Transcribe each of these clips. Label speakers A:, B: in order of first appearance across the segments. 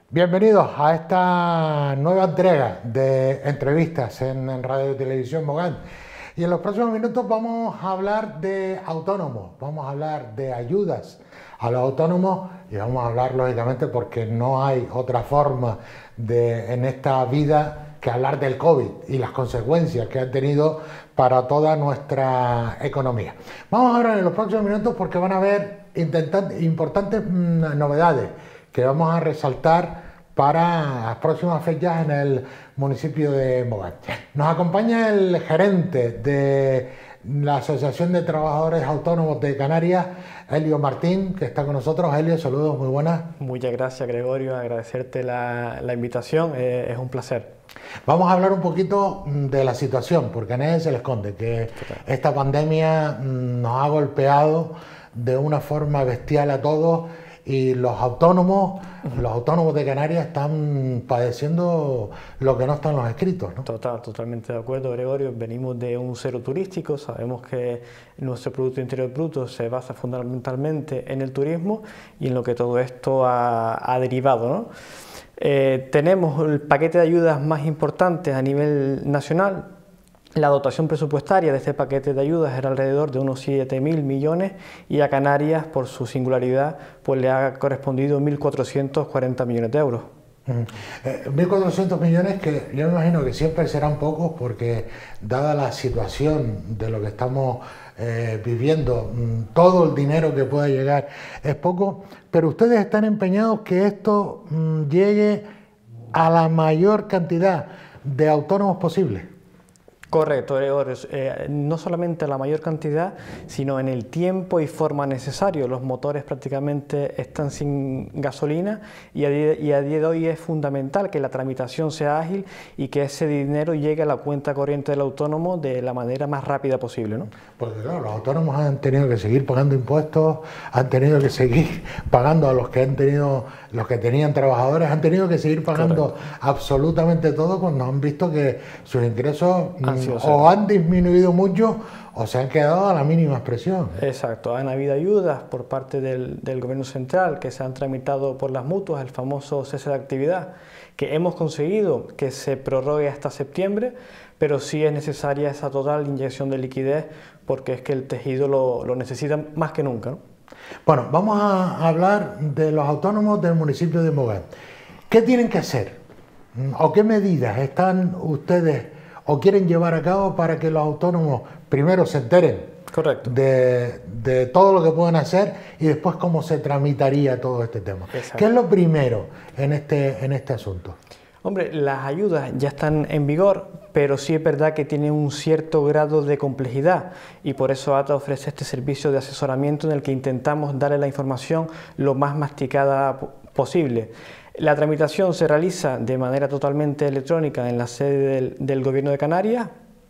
A: Bienvenidos a esta nueva entrega de entrevistas en Radio y Televisión Mogán. Y en los próximos minutos vamos a hablar de autónomos, vamos a hablar de ayudas a los autónomos y vamos a hablar, lógicamente, porque no hay otra forma en esta vida que hablar del COVID y las consecuencias que ha tenido para toda nuestra economía. Vamos a hablar en los próximos minutos porque van a haber importantes novedades que vamos a resaltar para las próximas fechas en el municipio de Mogán. Nos acompaña el gerente de la Asociación de Trabajadores Autónomos de Canarias, Helio Martín, que está con nosotros. Helio, saludos, muy buenas.
B: Muchas gracias, Gregorio, agradecerte la invitación, es un placer.
A: Vamos a hablar un poquito de la situación, porque a nadie se le esconde que esta pandemia nos ha golpeado de una forma bestial a todos. Y los autónomos de Canarias están padeciendo lo que no está en los escritos, ¿no?
B: Totalmente de acuerdo, Gregorio. Venimos de un cero turístico, sabemos que nuestro Producto Interior Bruto se basa fundamentalmente en el turismo y en lo que todo esto ha derivado, ¿no? Tenemos el paquete de ayudas más importante a nivel nacional. La dotación presupuestaria de este paquete de ayudas era alrededor de unos 7.000 millones y a Canarias, por su singularidad, pues le ha correspondido 1.440 millones de euros.
A: 1.400 millones que yo me imagino que siempre serán pocos porque, dada la situación de lo que estamos viviendo, todo el dinero que pueda llegar es poco, pero ustedes están empeñados que esto llegue a la mayor cantidad de autónomos posible.
B: Correcto, Gregorio. No solamente la mayor cantidad, sino en el tiempo y forma necesario. Los motores prácticamente están sin gasolina y a día de hoy es fundamental que la tramitación sea ágil y que ese dinero llegue a la cuenta corriente del autónomo de la manera más rápida posible, ¿no?
A: Porque claro, los autónomos han tenido que seguir pagando impuestos, han tenido que seguir pagando a los que tenían trabajadores, han tenido que seguir pagando absolutamente todo cuando han visto que sus ingresos o han disminuido mucho o se han quedado a la mínima expresión.
B: Exacto, han habido ayudas por parte del gobierno central que se han tramitado por las mutuas, el famoso cese de actividad, que hemos conseguido que se prorrogue hasta septiembre, pero sí es necesaria esa total inyección de liquidez porque es que el tejido lo necesita más que nunca, ¿no?
A: Bueno, vamos a hablar de los autónomos del municipio de Mogán. ¿Qué tienen que hacer? ¿O qué medidas están ustedes o quieren llevar a cabo para que los autónomos primero se enteren de todo lo que pueden hacer y después cómo se tramitaría todo este tema? Exacto. ¿Qué es lo primero en este asunto?
B: Hombre, las ayudas ya están en vigor, pero sí es verdad que tienen un cierto grado de complejidad y por eso ATA ofrece este servicio de asesoramiento en el que intentamos darle la información lo más masticada posible. La tramitación se realiza de manera totalmente electrónica en la sede del Gobierno de Canarias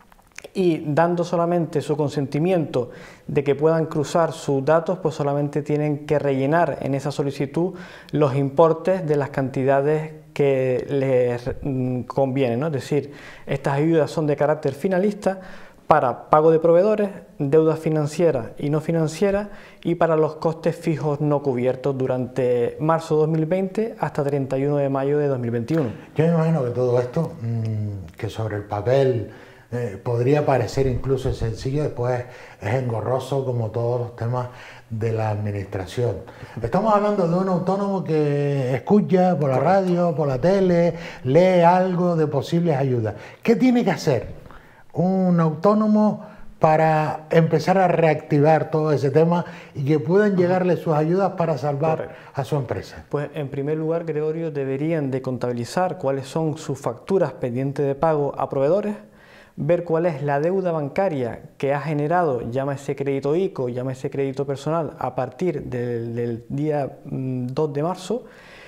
B: y dando solamente su consentimiento de que puedan cruzar sus datos, pues solamente tienen que rellenar en esa solicitud los importes de las cantidades que les convienen, ¿no? Es decir, estas ayudas son de carácter finalista para pago de proveedores, deudas financieras y no financieras y para los costes fijos no cubiertos durante marzo de 2020 hasta 31 de mayo de 2021.
A: Yo me imagino que todo esto, que sobre el papel podría parecer incluso sencillo, después es engorroso como todos los temas de la administración. Estamos hablando de un autónomo que escucha por la radio, por la tele, lee algo de posibles ayudas. ¿Qué tiene que hacer un autónomo para empezar a reactivar todo ese tema y que puedan llegarle sus ayudas para salvar a su empresa?
B: Pues en primer lugar, Gregorio, deberían de contabilizar cuáles son sus facturas pendientes de pago a proveedores, ver cuál es la deuda bancaria que ha generado, llámese crédito ICO, llámese crédito personal, a partir del día 2 de marzo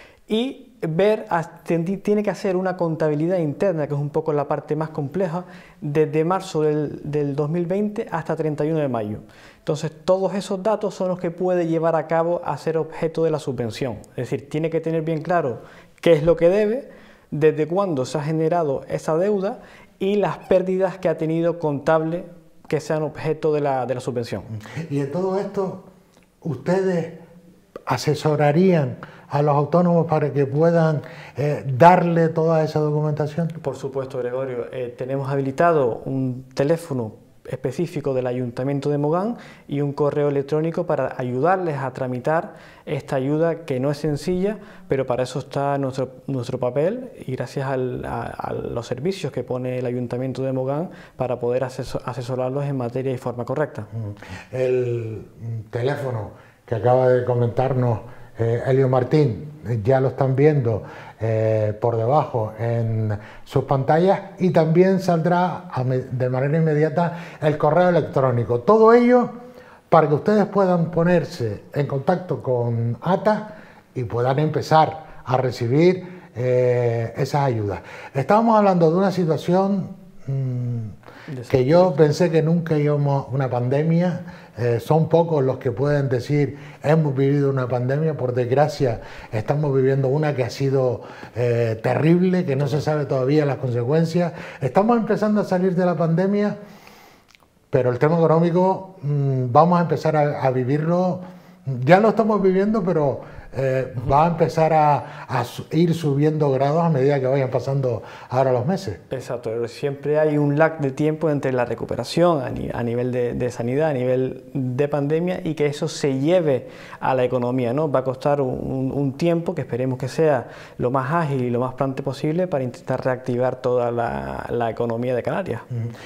B: y ver, tiene que hacer una contabilidad interna, que es un poco la parte más compleja, desde marzo del 2020 hasta 31 de mayo. Entonces, todos esos datos son los que puede llevar a cabo a ser objeto de la subvención. Es decir, tiene que tener bien claro qué es lo que debe, desde cuándo se ha generado esa deuda y las pérdidas que ha tenido contable que sean objeto de la subvención.
A: Y en todo esto, ustedes asesorarían a los autónomos para que puedan darle toda esa documentación?
B: Por supuesto, Gregorio. Tenemos habilitado un teléfono específico del Ayuntamiento de Mogán y un correo electrónico para ayudarles a tramitar esta ayuda, que no es sencilla, pero para eso está nuestro papel, y gracias a los servicios que pone el Ayuntamiento de Mogán para poder asesorarlos en materia y forma correcta.
A: El teléfono que acaba de comentarnos Elio Martín, ya lo están viendo por debajo en sus pantallas, y también saldrá de manera inmediata el correo electrónico. Todo ello para que ustedes puedan ponerse en contacto con ATA y puedan empezar a recibir esas ayudas. Estábamos hablando de una situación que yo pensé que nunca íbamos a una pandemia. Son pocos los que pueden decir hemos vivido una pandemia. Por desgracia estamos viviendo una que ha sido terrible, que no se sabe todavía las consecuencias. Estamos empezando a salir de la pandemia, pero el tema económico vamos a empezar a vivirlo. Ya lo estamos viviendo, pero va a empezar a ir subiendo grados a medida que vayan pasando ahora los meses.
B: Exacto, siempre hay un lag de tiempo entre la recuperación a nivel de sanidad, a nivel de pandemia, y que eso se lleve a la economía, ¿no? Va a costar un tiempo que esperemos que sea lo más ágil y lo más pronto posible para intentar reactivar toda la economía de Canarias.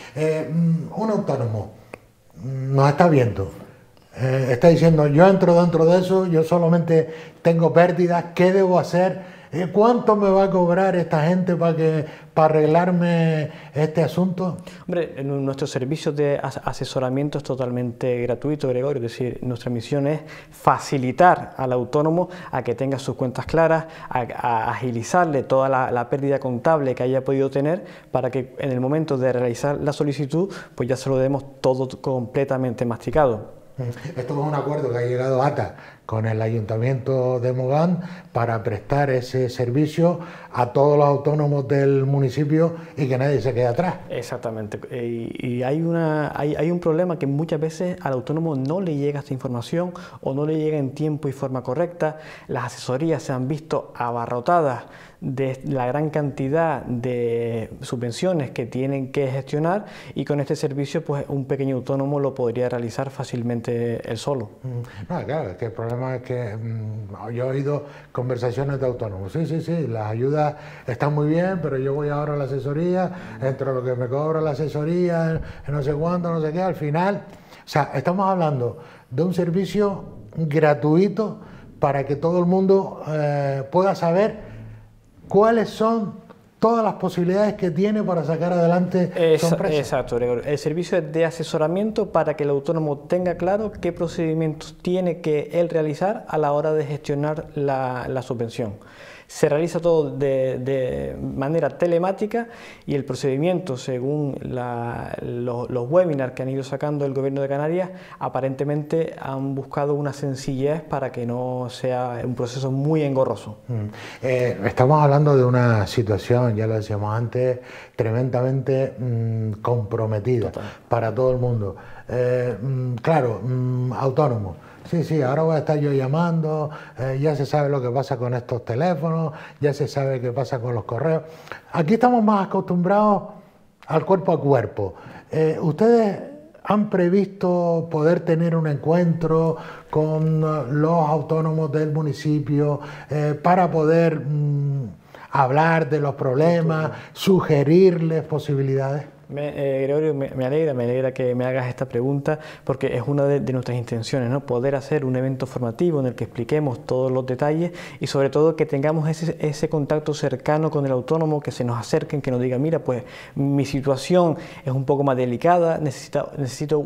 A: Un autónomo nos está viendo. Está diciendo, yo entro dentro de eso, yo solamente tengo pérdidas, ¿qué debo hacer? ¿Cuánto me va a cobrar esta gente para arreglarme este asunto?
B: Hombre, nuestro servicio de asesoramiento es totalmente gratuito, Gregorio. Es decir, nuestra misión es facilitar al autónomo a que tenga sus cuentas claras, a agilizarle toda la pérdida contable que haya podido tener, para que en el momento de realizar la solicitud pues ya se lo demos todo completamente masticado.
A: Esto es un acuerdo que ha llegado ATA con el Ayuntamiento de Mogán para prestar ese servicio a todos los autónomos del municipio y que nadie se quede atrás.
B: Exactamente. Y hay un problema, que muchas veces al autónomo no le llega esta información o no le llega en tiempo y forma correcta. Las asesorías se han visto abarrotadas de la gran cantidad de subvenciones que tienen que gestionar, y con este servicio pues un pequeño autónomo lo podría realizar fácilmente él solo.
A: No, claro, es que el problema es que yo he oído conversaciones de autónomos. Sí, las ayudas están muy bien, pero yo voy ahora a la asesoría, entre lo que me cobra la asesoría, no sé cuánto, no sé qué, al final. O sea, estamos hablando de un servicio gratuito para que todo el mundo pueda saber cuáles son todas las posibilidades que tiene para sacar adelante su empresa.
B: Exacto, Gregorio. El servicio es de asesoramiento para que el autónomo tenga claro qué procedimientos tiene que él realizar a la hora de gestionar la subvención. Se realiza todo de manera telemática, y el procedimiento, según los webinars que han ido sacando el Gobierno de Canarias, aparentemente han buscado una sencillez para que no sea un proceso muy engorroso.
A: Estamos hablando de una situación, ya lo decíamos antes, tremendamente comprometida. Total. Para todo el mundo. Claro, autónomo. Sí, ahora voy a estar yo llamando, ya se sabe lo que pasa con estos teléfonos, ya se sabe qué pasa con los correos. Aquí estamos más acostumbrados al cuerpo a cuerpo. ¿Ustedes han previsto poder tener un encuentro con los autónomos del municipio para poder hablar de los problemas, sugerirles posibilidades?
B: Gregorio, me alegra que me hagas esta pregunta, porque es una de nuestras intenciones, ¿no? Poder hacer un evento formativo en el que expliquemos todos los detalles, y sobre todo que tengamos ese contacto cercano con el autónomo, que se nos acerquen, que nos digan, mira, pues mi situación es un poco más delicada, necesito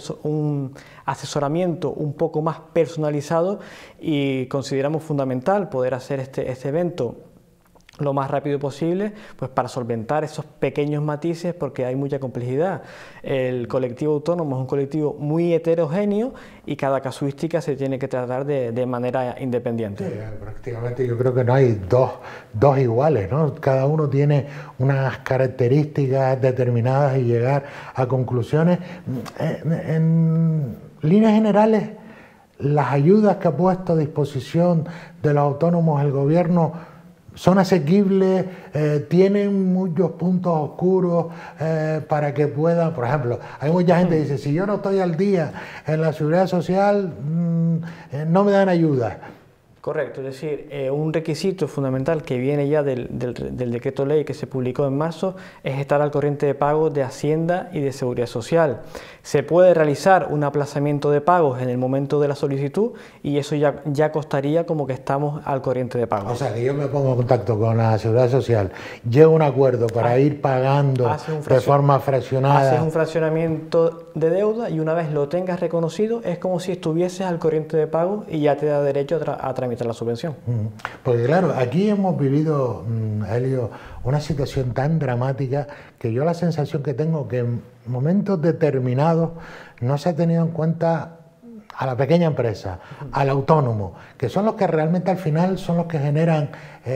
B: un asesoramiento un poco más personalizado, y consideramos fundamental poder hacer este evento lo más rápido posible, pues para solventar esos pequeños matices, porque hay mucha complejidad. El colectivo autónomo es un colectivo muy heterogéneo, y cada casuística se tiene que tratar de manera independiente.
A: Sí, prácticamente yo creo que no hay dos iguales, ¿no? Cada uno tiene unas características determinadas, y llegar a conclusiones. En líneas generales, las ayudas que ha puesto a disposición de los autónomos el gobierno son asequibles, tienen muchos puntos oscuros para que puedan, por ejemplo, hay mucha gente que dice, si yo no estoy al día en la seguridad social, no me dan ayuda.
B: Correcto, es decir, un requisito fundamental que viene ya del decreto ley que se publicó en marzo es estar al corriente de pagos de Hacienda y de Seguridad Social. Se puede realizar un aplazamiento de pagos en el momento de la solicitud y eso ya costaría como que estamos al corriente de pagos.
A: O sea, que yo me pongo en contacto con la Seguridad Social, llego a un acuerdo para ir pagando de forma fraccionada.
B: Haces un fraccionamiento de deuda y una vez lo tengas reconocido es como si estuvieses al corriente de pagos y ya te da derecho a tramitar la subvención.
A: Porque claro, aquí hemos vivido, Helio, una situación tan dramática que yo la sensación que tengo que en momentos determinados no se ha tenido en cuenta a la pequeña empresa, al autónomo, que son los que realmente al final son los que generan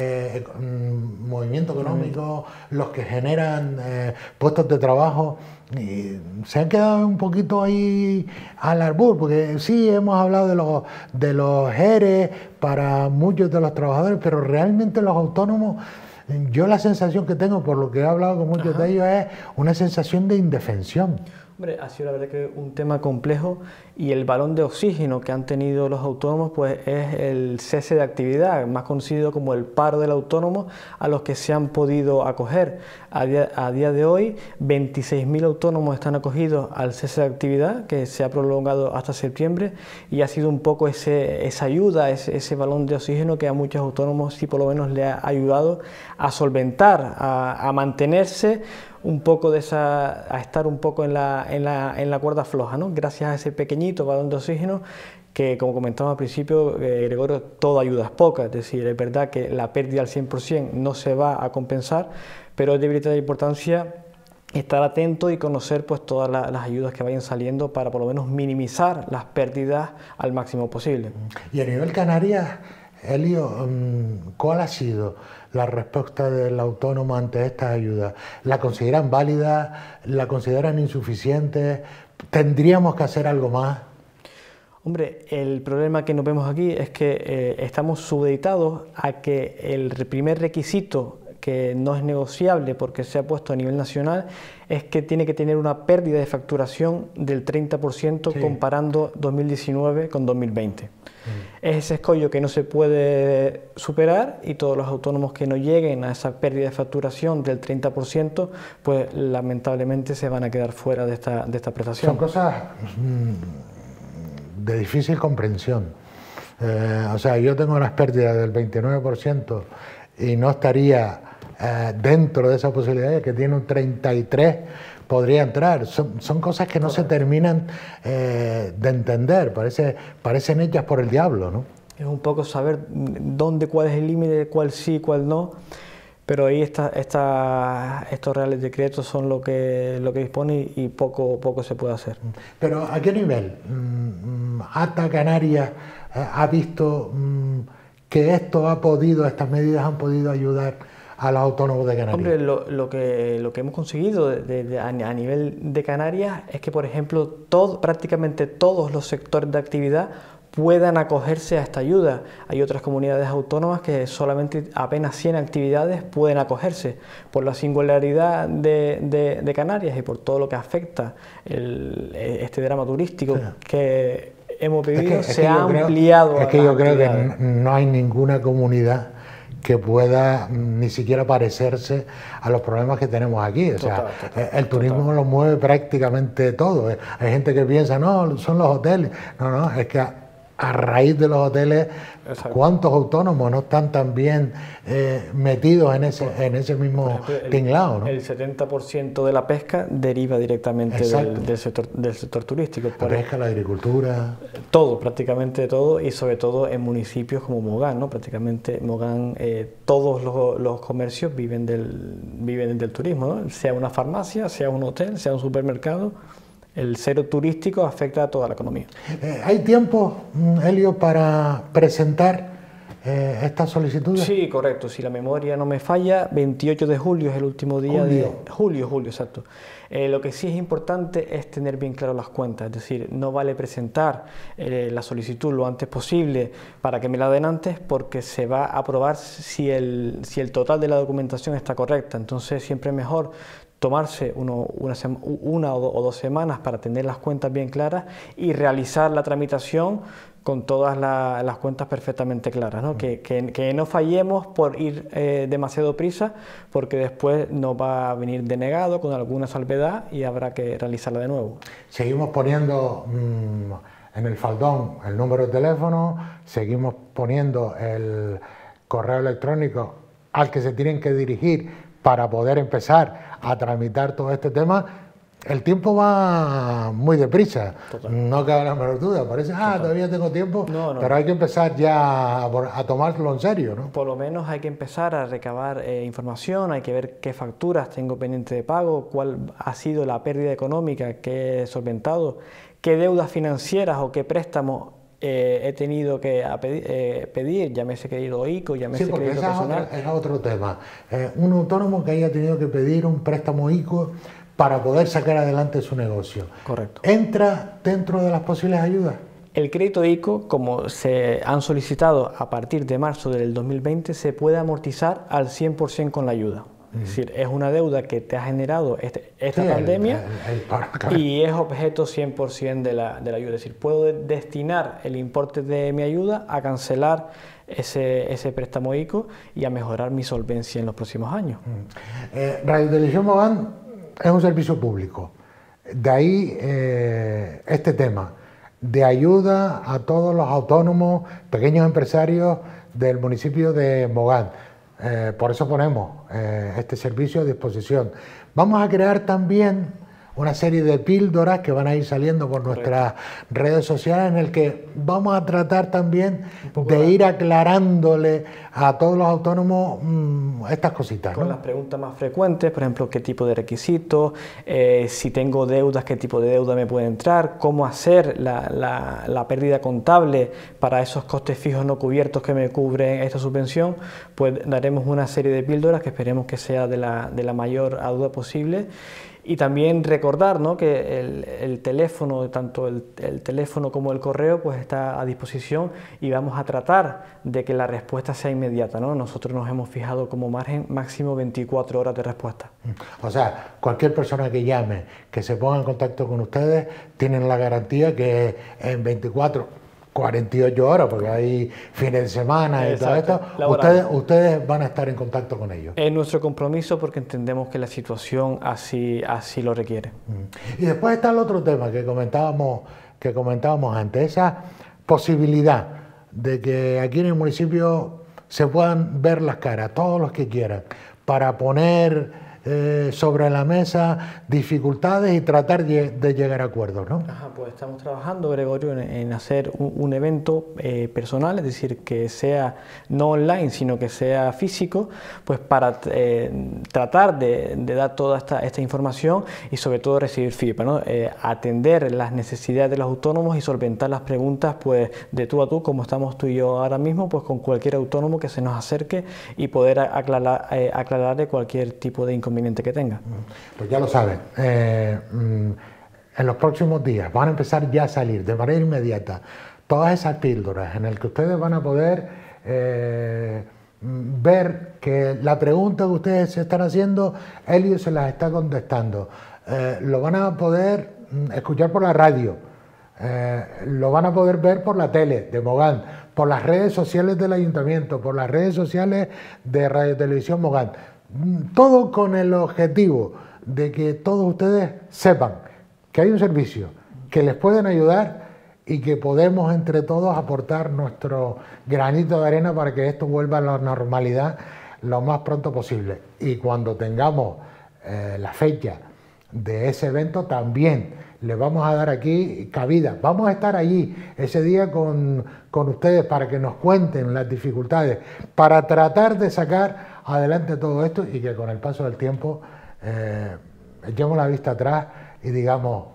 A: movimiento económico, los que generan puestos de trabajo. Y se han quedado un poquito ahí al albur, porque sí hemos hablado de los ERE para muchos de los trabajadores, pero realmente los autónomos, yo la sensación que tengo por lo que he hablado con muchos de ellos es una sensación de indefensión.
B: Hombre, ha sido la verdad que un tema complejo y el balón de oxígeno que han tenido los autónomos pues es el cese de actividad, más conocido como el paro del autónomo, a los que se han podido acoger. A día de hoy, 26.000 autónomos están acogidos al cese de actividad, que se ha prolongado hasta septiembre, y ha sido un poco esa ayuda, ese balón de oxígeno que a muchos autónomos sí por lo menos le ha ayudado a solventar, a mantenerse un poco a estar un poco en la cuerda floja, ¿no? Gracias a ese pequeñito balón de oxígeno que, como comentamos al principio, Gregorio, toda ayuda es poca, es decir, es verdad que la pérdida al 100% no se va a compensar, pero es de vital importancia estar atento y conocer pues todas las ayudas que vayan saliendo para por lo menos minimizar las pérdidas al máximo posible.
A: Y a nivel Canarias, Helio, ¿cuál ha sido la respuesta del autónomo ante estas ayudas? ¿La consideran válida? ¿La consideran insuficiente? ¿Tendríamos que hacer algo más?
B: Hombre, el problema que nos vemos aquí es que estamos supeditados a que el primer requisito, que no es negociable porque se ha puesto a nivel nacional, es que tiene que tener una pérdida de facturación del 30% comparando 2019 con 2020. Es ese escollo que no se puede superar y todos los autónomos que no lleguen a esa pérdida de facturación del 30%, pues lamentablemente se van a quedar fuera de esta prestación.
A: Son cosas de difícil comprensión. O sea, yo tengo unas pérdidas del 29% y no estaría dentro de esa posibilidad, que tiene un 33%, podría entrar. Son cosas que no se terminan de entender, parecen hechas por el diablo, ¿no?
B: Es un poco saber cuál es el límite, cuál sí, cuál no, pero ahí estos reales decretos son lo que dispone y poco se puede hacer.
A: Pero ¿a qué nivel ATA Canarias ha visto que estas medidas han podido ayudar a los autónomos de Canarias?
B: Hombre, lo que hemos conseguido a nivel de Canarias es que, por ejemplo, prácticamente todos los sectores de actividad puedan acogerse a esta ayuda. Hay otras comunidades autónomas que solamente apenas 100 actividades pueden acogerse. Por la singularidad de Canarias y por todo lo que afecta este drama turístico que hemos vivido, se ha ampliado.
A: Es que yo creo que no hay ninguna comunidad que pueda ni siquiera parecerse a los problemas que tenemos aquí. O sea, el turismo lo mueve prácticamente todo. Hay gente que piensa, no, son los hoteles. No, es que a raíz de los hoteles, ¿cuántos autónomos no están también metidos en ese mismo tinglado, ¿no?
B: El 70% de la pesca deriva directamente del sector turístico.
A: La pesca, la agricultura.
B: Todo, prácticamente todo, y sobre todo en municipios como Mogán, ¿no? Prácticamente Mogán, todos los comercios viven del turismo, ¿no? Sea una farmacia, sea un hotel, sea un supermercado. El cero turístico afecta a toda la economía.
A: ¿Hay tiempo, Helio, para presentar estas solicitudes?
B: Sí, correcto. Si la memoria no me falla, 28 de julio es el último día de... Julio, exacto. Lo que sí es importante es tener bien claro las cuentas, es decir, no vale presentar la solicitud lo antes posible para que me la den antes, porque se va a aprobar si el total de la documentación está correcta. Entonces siempre es mejor tomarse una o dos semanas para tener las cuentas bien claras y realizar la tramitación con todas las cuentas perfectamente claras, ¿no? Que no fallemos por ir demasiado prisa, porque después nos va a venir denegado con alguna salvedad y habrá que realizarla de nuevo.
A: Seguimos poniendo en el faldón el número de teléfono, seguimos poniendo el correo electrónico al que se tienen que dirigir para poder empezar a tramitar todo este tema. El tiempo va muy deprisa. Total. No cabe la menor duda. Parece, todavía tengo tiempo, pero hay que empezar ya a tomarlo en serio, ¿no?
B: Por lo menos hay que empezar a recabar información, hay que ver qué facturas tengo pendiente de pago, cuál ha sido la pérdida económica que he solventado, qué deudas financieras o qué préstamos he tenido que pedir, llámese crédito ICO, llámese crédito personal.
A: Es otro tema. Un autónomo que haya tenido que pedir un préstamo ICO para poder sacar adelante su negocio.
B: Correcto.
A: ¿Entra dentro de las posibles ayudas?
B: El crédito ICO, como se han solicitado a partir de marzo del 2020, se puede amortizar al 100% con la ayuda. Es decir, es una deuda que te ha generado esta pandemia y es objeto 100% de la ayuda. Es decir, puedo destinar el importe de mi ayuda a cancelar ese préstamo ICO y a mejorar mi solvencia en los próximos años.
A: Radio Televisión Mogán es un servicio público. De ahí este tema de ayuda a todos los autónomos, pequeños empresarios del municipio de Mogán. Por eso ponemos este servicio a disposición. Vamos a crear también una serie de píldoras que van a ir saliendo por nuestras redes sociales, en el que vamos a tratar también de ir aclarándole a todos los autónomos estas cositas,
B: con las preguntas más frecuentes, por ejemplo, qué tipo de requisitos, si tengo deudas, qué tipo de deuda me puede entrar, cómo hacer la pérdida contable para esos costes fijos no cubiertos que me cubren esta subvención. Pues daremos una serie de píldoras que esperemos que sea de la mayor ayuda posible. Y también recordar, ¿no?, que el teléfono, tanto el teléfono como el correo, pues está a disposición y vamos a tratar de que la respuesta sea inmediata, ¿no? Nosotros nos hemos fijado como margen máximo 24 horas de respuesta. O
A: sea, cualquier persona que llame, que se ponga en contacto con ustedes, tienen la garantía que en 48 horas, porque hay fines de semana y todo esto, ustedes van a estar en contacto con ellos.
B: Es nuestro compromiso, porque entendemos que la situación así lo requiere.
A: Y después está el otro tema que comentábamos antes, esa posibilidad de que aquí en el municipio se puedan ver las caras, todos los que quieran, para poner sobre la mesa dificultades y tratar de llegar a acuerdos, ¿no?
B: Pues estamos trabajando, Gregorio, en hacer un evento personal, es decir, que sea no online, sino que sea físico, pues para tratar de dar toda esta información y sobre todo recibir feedback, ¿no? Atender las necesidades de los autónomos y solventar las preguntas, pues de tú a tú, como estamos tú y yo ahora mismo, pues con cualquier autónomo que se nos acerque y poder aclararle cualquier tipo de inconveniente que tenga.
A: Pues ya lo saben, en los próximos días van a empezar ya a salir de manera inmediata todas esas píldoras en las que ustedes van a poder ver que la pregunta que ustedes se están haciendo, Elio se las está contestando. Lo van a poder escuchar por la radio, lo van a poder ver por la tele de Mogán, por las redes sociales del ayuntamiento, por las redes sociales de Radio Televisión Mogán. Todo con el objetivo de que todos ustedes sepan que hay un servicio, que les pueden ayudar y que podemos entre todos aportar nuestro granito de arena para que esto vuelva a la normalidad lo más pronto posible. Y cuando tengamos la fecha de ese evento, también les vamos a dar aquí cabida. Vamos a estar allí ese día con ustedes para que nos cuenten las dificultades, para tratar de sacar adelante todo esto y que con el paso del tiempo echemos la vista atrás y digamos,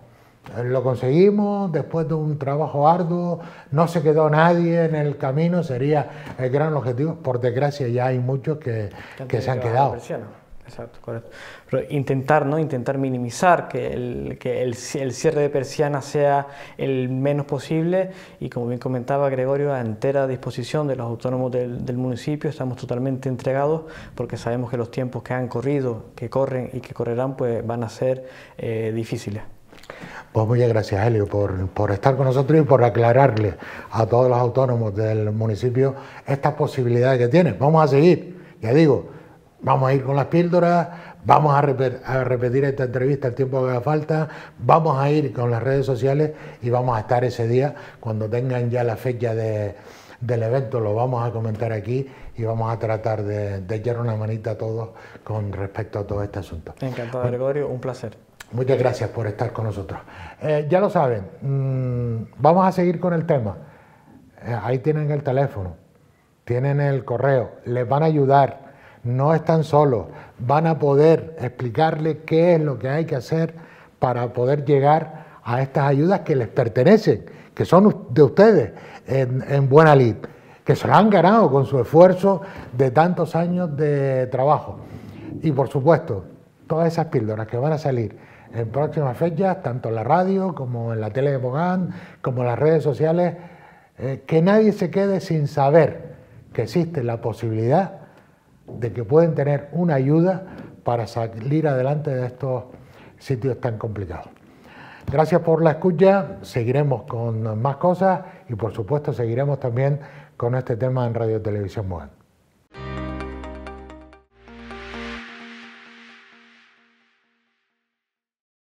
A: Lo conseguimos después de un trabajo arduo, no se quedó nadie en el camino, sería el gran objetivo. Por desgracia ya hay muchos que se han quedado.
B: Exacto, correcto. Pero intentar, ¿no? Intentar minimizar que el cierre de persianas sea el menos posible, y como bien comentaba Gregorio, a entera disposición de los autónomos del municipio. Estamos totalmente entregados porque sabemos que los tiempos que han corrido, que corren y que correrán, pues van a ser difíciles.
A: Pues muchas gracias, Helio, por estar con nosotros y por aclararle a todos los autónomos del municipio estas posibilidades que tienen. Vamos a seguir, ya digo, vamos a ir con las píldoras, vamos a repetir esta entrevista el tiempo que haga falta, vamos a ir con las redes sociales y vamos a estar ese día, cuando tengan ya la fecha del evento, lo vamos a comentar aquí y vamos a tratar de echar una manita a todos con respecto a todo este asunto.
B: Encantado, Gregorio, un placer.
A: Muchas gracias por estar con nosotros. Ya lo saben, vamos a seguir con el tema. Ahí tienen el teléfono, tienen el correo, les van a ayudar, no están solos, van a poder explicarles qué es lo que hay que hacer para poder llegar a estas ayudas que les pertenecen, que son de ustedes en buena lid, que se lo han ganado con su esfuerzo de tantos años de trabajo. Y por supuesto, todas esas píldoras que van a salir en próximas fechas, tanto en la radio como en la tele de Mogán, como en las redes sociales, que nadie se quede sin saber que existe la posibilidad de que pueden tener una ayuda para salir adelante de estos sitios tan complicados. Gracias por la escucha, seguiremos con más cosas y por supuesto seguiremos también con este tema en Radio Televisión Mogán.